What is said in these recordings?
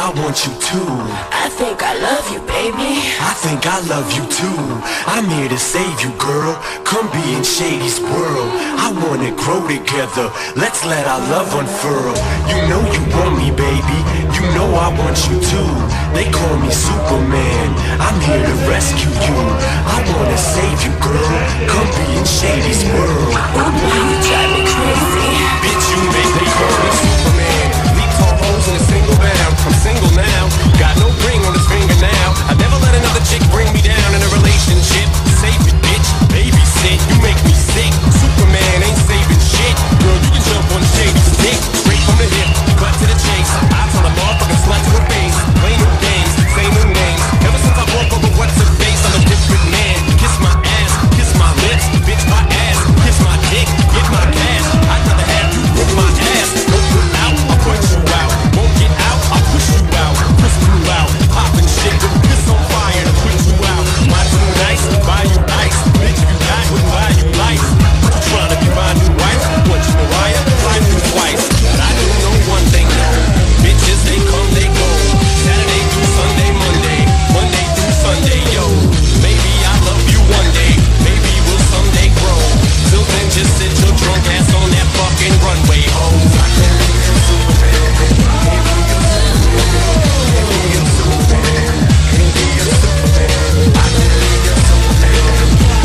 I want you too. I think I love you, baby. I think I love you too. I'm here to save you, girl. Come be in Shady's world. I wanna grow together. Let's let our love unfurl. You know you want me, baby. You know I want you too. They call me Superman. I'm here to rescue you. I wanna save you, girl. Come be in Shady's world. Oh boy, you drive me crazy. Bitch, you make me call me Superman. Leaps all holes in a single bound. I'm single now. Got no ring on his finger now. I never let another chick bring me down in a relationship. Save it, bitch. Babysit. You make me sick. Superman ain't saving shit. Girl, you can jump on Shady's dick. Straight from the hip. Cut to the chase. I turn a motherfucking slut to a base. Play new games. Say new names. Ever since I broke up with what's her face, I'm a different man. Kiss my ass. Kiss my lips. Bitch, my ass. Kiss my dick. Get my cash. I'd rather have you with my ass. Don't put out. I'll put you out. Won't get out. I'll push you out. Push you out. Poppin' shit. Piss on fire to put you out. My too nice. Buy you ice. Bitch, you die. Wouldn't buy you life. You tryna be my new wife? Want you Mariah? Fly through twice. But I do know one thing, no. Bitches, they come, they go. Saturday through Sunday, Monday. Monday through Sunday, yo. Maybe I'll love you one day. Maybe we'll someday grow. Till then, just sit your drunk ass on that fucking runway, ho. I can't be your Superman. Can't be your Superman. Can't be your Superman. Can't be your Superman. I can't be your Superman.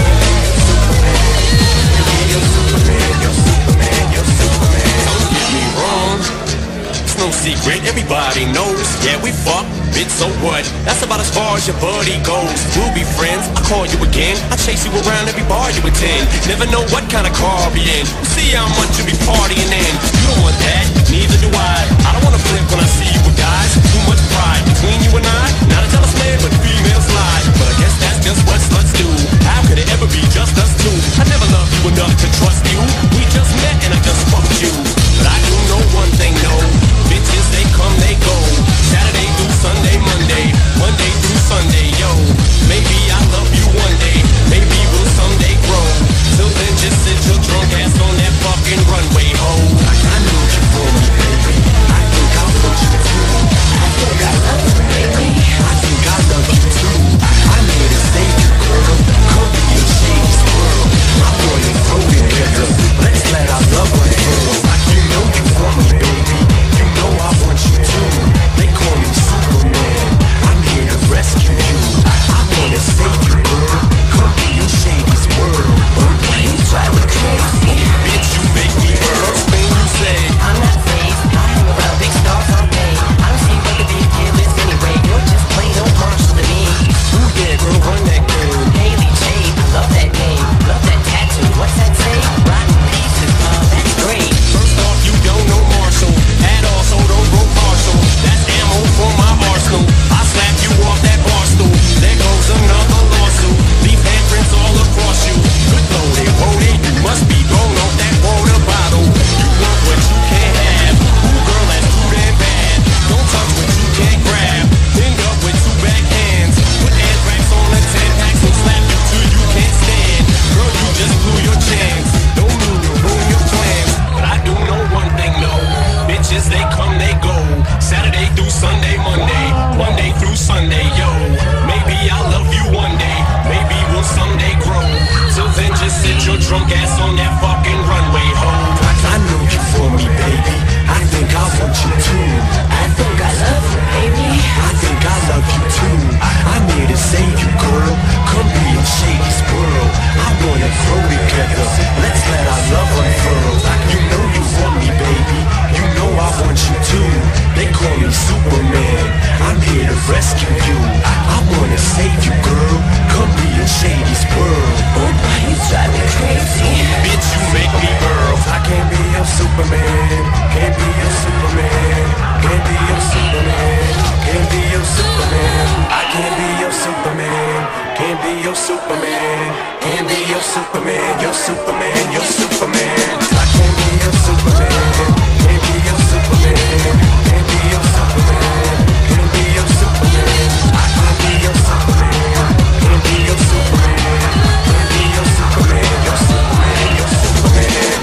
Can't be your Superman. You're Superman. You're Superman. Don't get me wrong. It's no secret, everybody knows. Yeah, we fuck, bitch, so what? That's about as far as your buddy goes. We'll be friends, I'll call you again. I chase you around every bar you attend. Never know what kind of car I'll be in. See how much you be partying in. You don't want that, neither do I. I don't wanna flip when I see you with guys. Too much pride between you and I. Not a jealous man, but females lie. But I guess that's just what sluts do. How could it ever be just us two? I never loved you enough to trust you. We just met and I just fucked you. But I do know one thing, no. Bitches, they come, they go. Saturday through Sunday, Monday. Monday through Sunday, yo. Maybe I'll love you one day. Maybe we'll someday grow. Till then, just sit your drunk ass on that fucking runway, ho. I know you for me, baby. I think I want you too. I think I love you, baby. I think I love you too. I'm here to save you, girl. Come be in Shady's world. I wanna grow together. Let's let our love unfurl. You know you want me, baby. You know I want you too. They call me Superman. I'm here to rescue you. I wanna save you, girl. Come be in Shady's world. Oh boy, you drive me crazy. Bitch, you make me hurt. Thing you say. I'm not phased. I hang around big stars all day. I don't see what the big deal is anyway. You're just plain old Marshall to me. Ooh yeah, girl, run that game. Haley Jade, I love that name. Love that tattoo. What's that say? Rotten pieces. That's great. First off, you don't know Marshall at all, so don't grow partial. That's ammo for my arsenal. I slap you off that bar stool. There goes another lawsuit. Leave handprints all across you. Good loaded, loaded. You must be blown off that water bottle. You want what you can't have. Ooh, girl, that's too damn bad. Don't touch what you can't grab. End up with two back hands. Put anthrax on a 10-pack and slap you till you can't stand. Girl, you just blew your chance. Don't mean to ruin your plans, but I do know one thing, no. Bitches, they come, they go. Saturday through Sunday, Monday. Monday through Sunday, yo. Maybe I'll love you one day. Maybe we'll someday grow. Till then, just sit your drunk ass on that fucking runway, ho. I know you for me, baby. I think I want you too. I think I love you, baby. I think I love you too. I'm here to save you, girl. Come be in Shady's world. I wanna grow together. Let's let our love unfurl. You know you want me, baby. You know I want you too. They call me Superman. I'm here to rescue you. I wanna save you, girl. Come be in Shady's world. Oh boy, you drive me crazy. Bitch, you make me girl. I can't be your Superman. Can't be your Superman. Can't be your Superman. Can't be your Superman. I can't be your Superman. Can't be your Superman. Can't be your Superman. You're Superman. You're Superman. I can't be your Superman. Can't be your Superman. Can't be your Superman. Can't be your Superman. I can't be your Superman. Can't be your Superman. Can't be your Superman. You're Superman. You're Superman.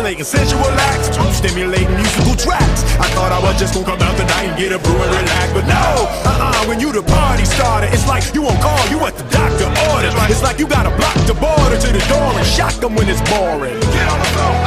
stimulating sensual acts to stimulating musical tracks. I thought I was just gonna come out tonight and get a brew and relax, but no, when you the party starter, it's like you on call, you what the doctor orders. It's like you gotta block the border to the door and shock them when it's boring. Get on the floor.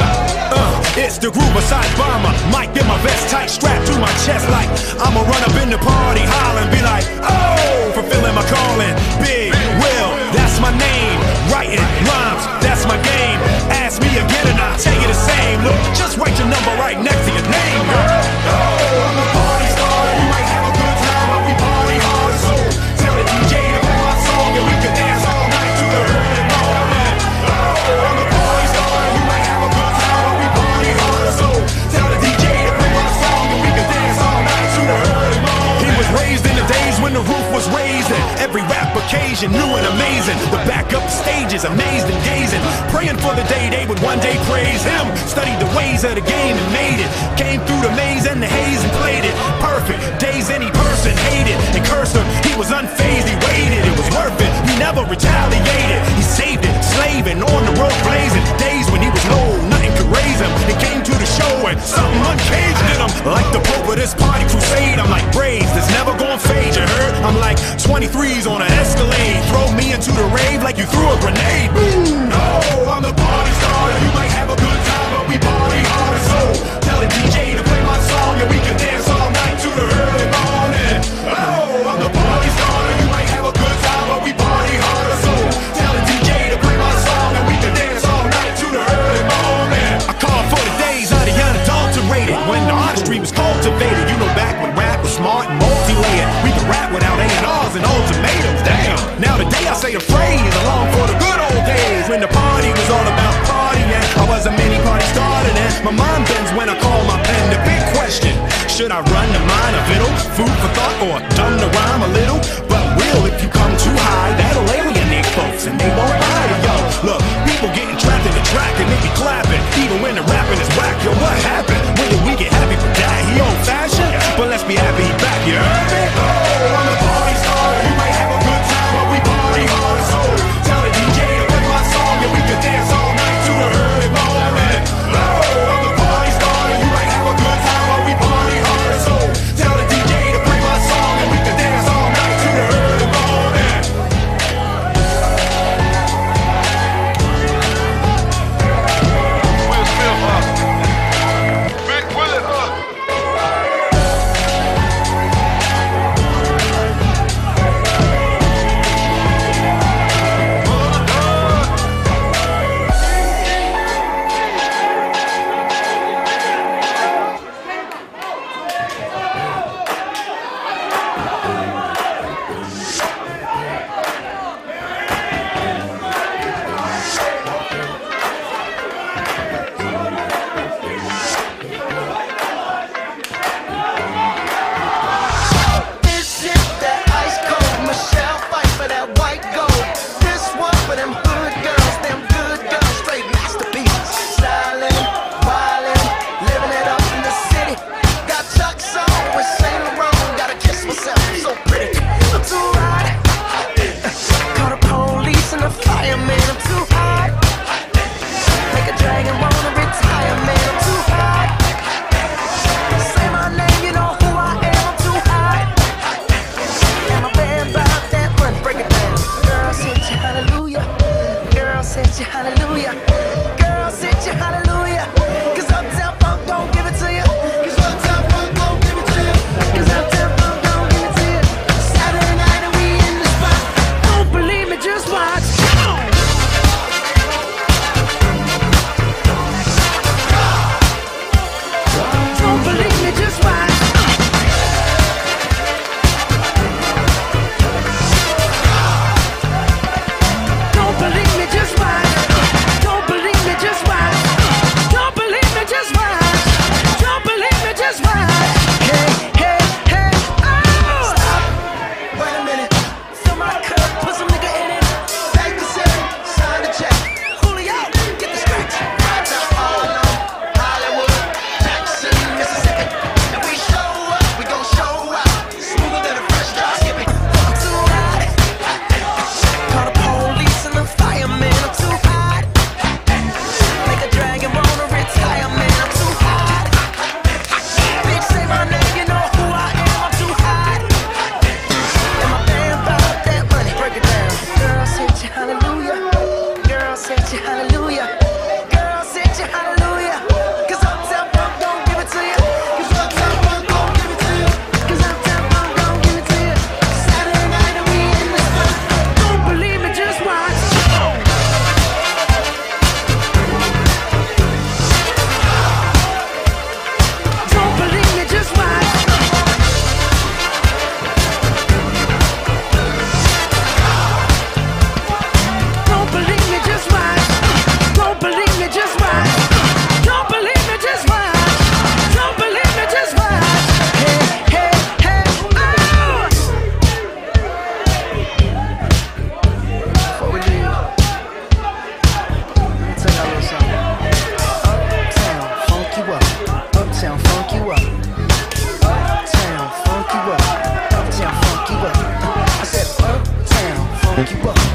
It's the groove aside bomber. Mic in my vest tight, strapped to my chest like I'ma run up in the party, holler and be like, oh, fulfilling my calling. Big Will, that's my name. Writing rhymes, that's my game. Ask me again and I'll tell you the same. Look, just write your number right next to your name, girl. Oh, I'm a party starter. You might have a good time, but we party hard. So tell the DJ to play my song and we can dance all night to the early morning. Oh, I'm a party starter. You might have a good time, but we party hard. So tell the DJ to play my song and we can dance all night to the early morning. He was raised in the days when the roof was raised and every rap occasion new and amazing. The back up stages, amazed and gazing, praying for the day they would one day praise him. Studied the ways of the game and made it. Came through the maze and the haze and played it perfect. Days any person hated and cursed him. He was unfazed, he waited, it was worth it. He never retaliated, he saved it, slaving on the road blazing. Days when he was low, nothing could raise him. He came to the show and something uncaged in him. Like the Pope of this party crusade, I'm like braids that's never gonna fade, you heard? I'm like 23s on an Escalade. Throw me into the rave like you threw a grenade. Boom. No, I'm the party starter. You might have a good time, but we party hard. So tell the DJ to play my song and we can dance all night to the early morning. Oh, I'm the party starter. You might have a good time, but we party hard. So tell the DJ to play my song and we can dance all night to the early morning. I call for the days of the unadulterated, when the artistry was cultivated. You know, back when rap was smart and multi-layered. We could rap without A&Rs and ultimatums. Damn. Now today I say a phrase along for the good old days when the party was all about partying. I was a mini party starter then. My mind bends when I call my pen. The big question: should I run the mind a fiddle? Food for thought or dumb to rhyme a little? But will, if you come too high, that'll alienate folks and they won't buy it. Yo, look, people getting trapped in the track and they be clapping even when the rapping is whack. Yo, what happened? When did we get happy for that? He old fashioned, but let's be happy he back. You heard me? Oh, I'm the party starter. You might have a good time, but we party hard. So tell the DJ to play my song and we can dance all night to the early morning. Oh, I'm the party starter. You might have a good time, but we party hard. So tell the DJ to play my song and we can dance all night you up. Uptown, funk you up. Uptown, funk you up. I said uptown, funk you up.